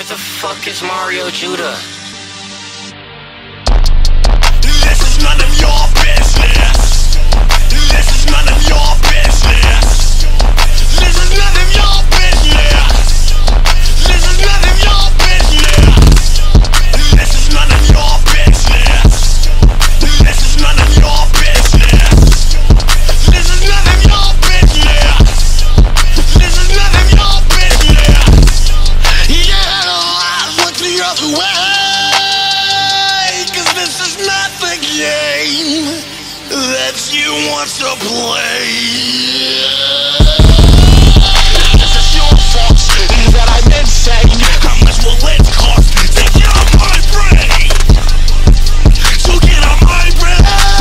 the fuck is Mario Judah? This is none of your business. This is none of your business. This is none of your business. This is none of your business. This is none of your business. This is none of your business. This is none of your business. This is none of your business. Yeah, I look the other way, 'cause this is not the game that you want to play. This is your fault that I'm insane. How much will it cost to get on my brain? To get on my brain.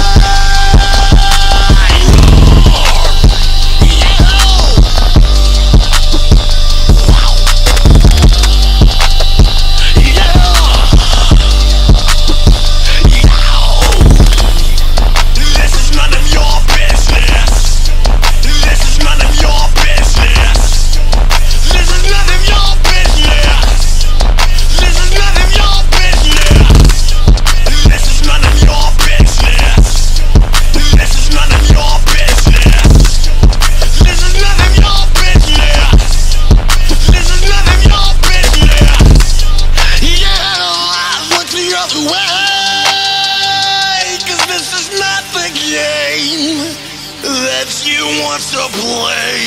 That you want to play.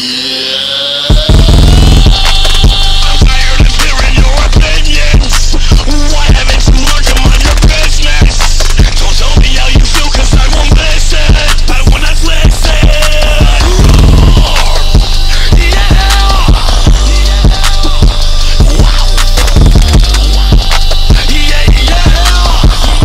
I'm tired of hearing your opinions. Why haven't you learned to mind your business? Don't tell me how you feel, 'cause I won't listen. I will not listen. Yeah. Wow. Yeah, yeah.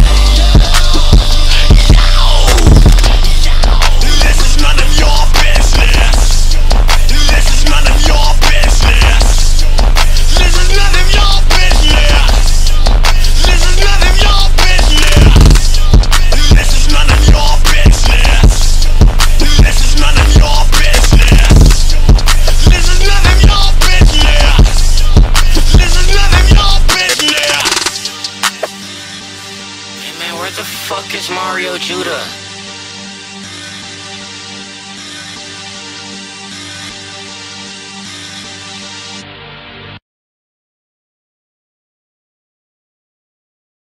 This is none of your business. This is none of your business. This is none of your business. This is none of your business. This is none of your business. This is none of your business. This is none of your business. This is none of your business. Hey man, where the fuck is Mario Judah?